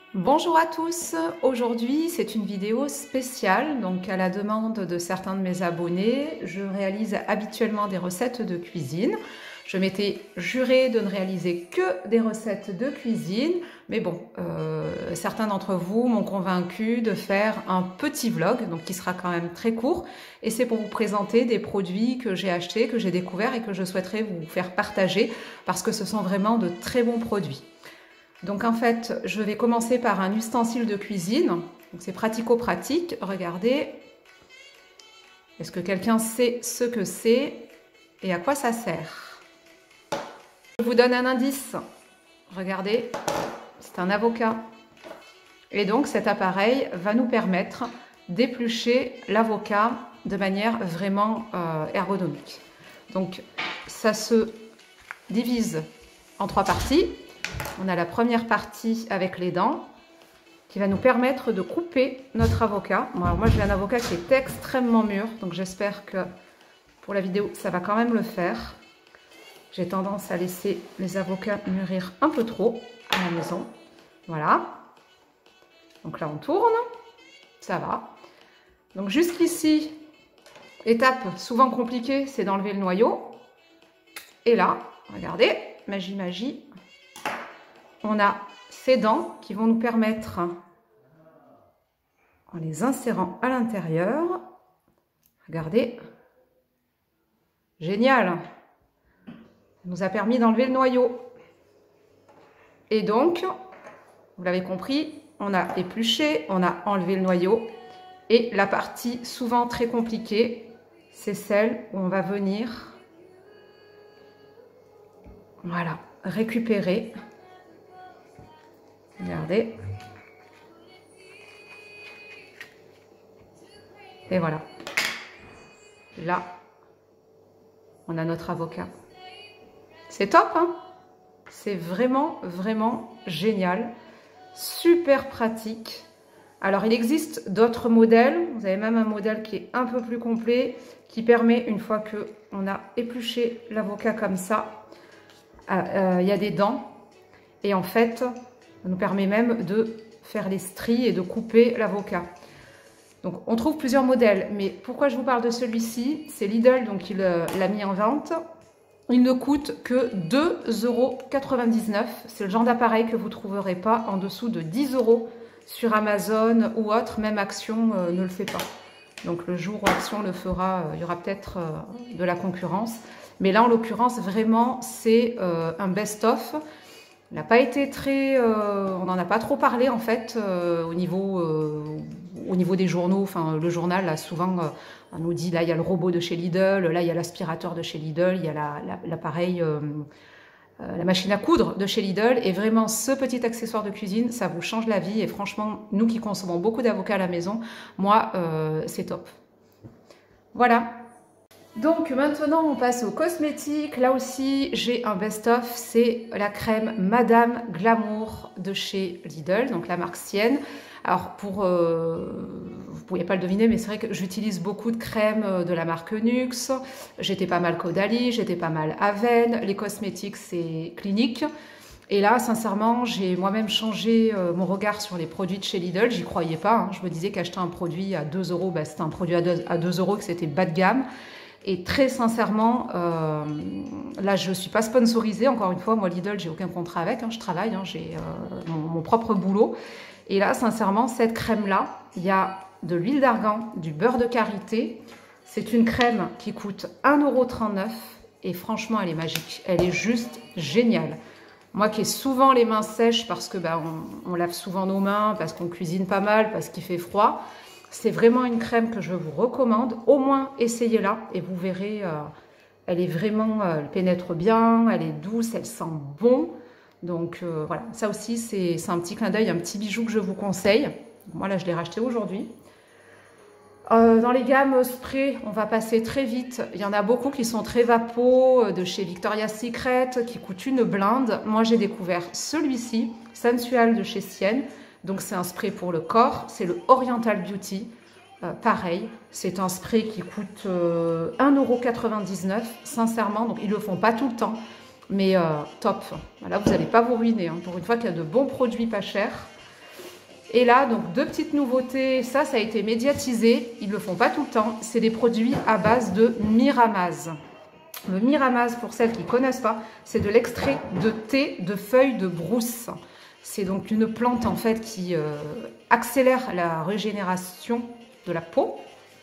Bonjour à tous, aujourd'hui c'est une vidéo spéciale, donc à la demande de certains de mes abonnés, je réalise habituellement des recettes de cuisine. Je m'étais juré de ne réaliser que des recettes de cuisine, mais bon, certains d'entre vous m'ont convaincu de faire un petit vlog, donc qui sera quand même très court, et c'est pour vous présenter des produits que j'ai achetés, que j'ai découverts et que je souhaiterais vous faire partager, parce que ce sont vraiment de très bons produits. Donc en fait, je vais commencer par un ustensile de cuisine. C'est pratico-pratique. Regardez. Est-ce que quelqu'un sait ce que c'est et à quoi ça sert? Je vous donne un indice. Regardez, c'est un avocat. Et donc cet appareil va nous permettre d'éplucher l'avocat de manière vraiment ergonomique. Donc ça se divise en 3 parties. On a la première partie avec les dents qui va nous permettre de couper notre avocat. Bon, alors moi j'ai un avocat qui est extrêmement mûr, donc j'espère que pour la vidéo ça va quand même le faire. J'ai tendance à laisser les avocats mûrir un peu trop à la maison. Voilà. Donc là on tourne, ça va. Donc jusqu'ici, étape souvent compliquée, c'est d'enlever le noyau. Et là, regardez, magie, magie. On a ces dents qui vont nous permettre, en les insérant à l'intérieur, regardez, génial, ça nous a permis d'enlever le noyau. Et donc, vous l'avez compris, on a épluché, on a enlevé le noyau. Et la partie souvent très compliquée, c'est celle où on va venir, voilà, récupérer. Regardez. Et voilà. Là, on a notre avocat. C'est top, hein? C'est vraiment, vraiment génial. Super pratique. Alors, il existe d'autres modèles. Vous avez même un modèle qui est un peu plus complet, qui permet, une fois qu'on a épluché l'avocat comme ça, il y a des dents. Et en fait, ça nous permet même de faire les stries et de couper l'avocat. Donc on trouve plusieurs modèles, mais pourquoi je vous parle de celui-ci? C'est Lidl, donc il l'a mis en vente. Il ne coûte que 2,99 €. C'est le genre d'appareil que vous ne trouverez pas en dessous de 10 € sur Amazon ou autre, même Action ne le fait pas. Donc le jour où Action le fera, il y aura peut-être de la concurrence. Mais là en l'occurrence, vraiment, c'est un best-of. Il n'a pas été très... on n'en a pas trop parlé en fait au niveau des journaux. Enfin, le journal, là, souvent, on nous dit, là, il y a le robot de chez Lidl, là, il y a l'aspirateur de chez Lidl, il y a l'appareil, la machine à coudre de chez Lidl. Et vraiment, ce petit accessoire de cuisine, ça vous change la vie. Et franchement, nous qui consommons beaucoup d'avocats à la maison, moi, c'est top. Voilà. Donc maintenant on passe aux cosmétiques. Là aussi j'ai un best-of, c'est la crème Madame Glamour de chez Lidl, donc la marque Sienne. Alors vous ne pouviez pas le deviner, mais c'est vrai que j'utilise beaucoup de crèmes de la marque Nux. J'étais pas mal Caudalie, j'étais pas mal Aven. Les cosmétiques c'est Clinique. Et là, sincèrement, j'ai moi-même changé mon regard sur les produits de chez Lidl. J'y croyais pas, hein. Je me disais qu'acheter un produit à 2 €, bah, c'était un produit à 2 €, que c'était bas de gamme. Et très sincèrement, là je ne suis pas sponsorisée, encore une fois, moi Lidl, j'ai aucun contrat avec, hein, je travaille, hein, j'ai mon propre boulot. Et là, sincèrement, cette crème-là, il y a de l'huile d'argan, du beurre de karité. C'est une crème qui coûte 1,39 € et franchement, elle est magique. Elle est juste géniale. Moi qui ai souvent les mains sèches parce que bah, on lave souvent nos mains, parce qu'on cuisine pas mal, parce qu'il fait froid, c'est vraiment une crème que je vous recommande. Au moins, essayez-la et vous verrez, elle est vraiment, elle pénètre bien, elle est douce, elle sent bon. Donc voilà, ça aussi, c'est un petit clin d'œil, un petit bijou que je vous conseille. Moi, là, je l'ai racheté aujourd'hui. Dans les gammes spray, on va passer très vite. Il y en a beaucoup qui sont très vapo, de chez Victoria's Secret, qui coûtent une blinde. Moi, j'ai découvert celui-ci, Sensual de chez Sienne. Donc c'est un spray pour le corps, c'est le Oriental Beauty. Pareil, c'est un spray qui coûte 1,99 €, sincèrement. Donc ils ne le font pas tout le temps, mais top. Voilà, vous n'allez pas vous ruiner, hein. Pour une fois qu'il y a de bons produits pas chers. Et là, donc, deux petites nouveautés. Ça a été médiatisé. Ils ne le font pas tout le temps. C'est des produits à base de Miramaz. Le Miramaz, pour celles qui ne connaissent pas, c'est de l'extrait de thé de feuilles de brousse. C'est donc une plante, en fait, qui accélère la régénération de la peau.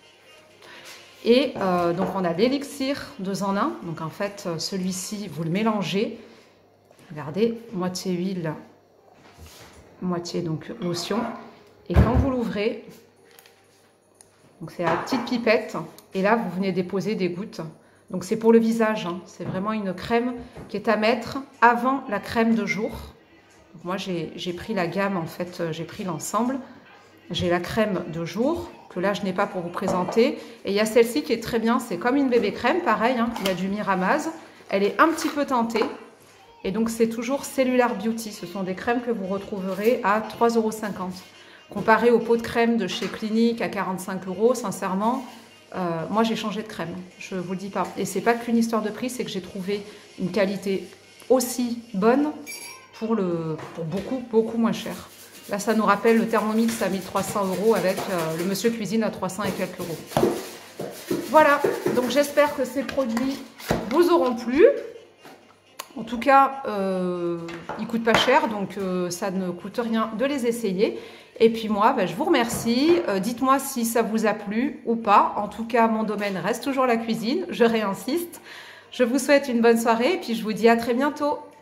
Et donc, on a l'élixir 2 en 1. Donc, en fait, celui-ci, vous le mélangez. Regardez, moitié huile, moitié donc lotion. Et quand vous l'ouvrez, donc c'est la petite pipette. Et là, vous venez déposer des gouttes. Donc c'est pour le visage. Hein. C'est vraiment une crème qui est à mettre avant la crème de jour. Donc moi, j'ai pris la gamme, en fait, j'ai pris l'ensemble. J'ai la crème de jour, que là, je n'ai pas pour vous présenter. Et il y a celle-ci qui est très bien. C'est comme une bébé crème, pareil. Hein. Il y a du Miramaz. Elle est un petit peu teintée. Et donc, c'est toujours Cellular Beauty. Ce sont des crèmes que vous retrouverez à 3,50 €. Comparé aux pots de crème de chez Clinique à 45 €, sincèrement, moi, j'ai changé de crème. Je ne vous le dis pas. Et ce n'est pas qu'une histoire de prix, c'est que j'ai trouvé une qualité aussi bonne pour beaucoup moins cher. Là, ça nous rappelle le Thermomix à 1300 € avec le Monsieur Cuisine à 300 et quelques euros. Voilà. Donc, j'espère que ces produits vous auront plu. En tout cas, ils ne coûtent pas cher, donc ça ne coûte rien de les essayer. Et puis moi, je vous remercie. Dites-moi si ça vous a plu ou pas. En tout cas, mon domaine reste toujours la cuisine. Je réinsiste. Je vous souhaite une bonne soirée et puis je vous dis à très bientôt.